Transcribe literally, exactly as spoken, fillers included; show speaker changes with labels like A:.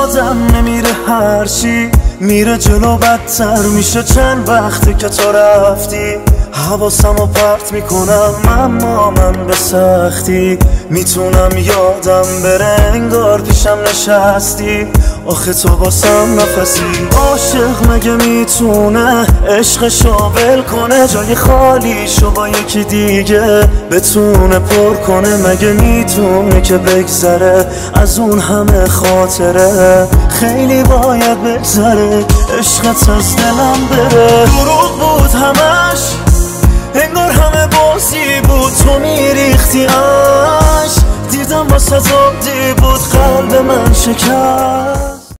A: یادم نمیره هرچی میره جلو بدتر میشه. چند وقته که تو رفتی حواسم رو پرت میکنم، اما من به سختی میتونم یادم بره انگار پیشم نشستی. آخه تو واسم نفسی. عاشق مگه میتونه عشقشو ول کنه، جای خالیشو با یکی دیگه بتونه پر کنه؟ مگه میتونه که بگذره از اون همه خاطره؟ خیلی باید بگذره عشقت از دلم بره. دروغ بود همش، انگار همه بازی بود، تو میریختی اش. دیدم واسه عادی بود قلب من شکست.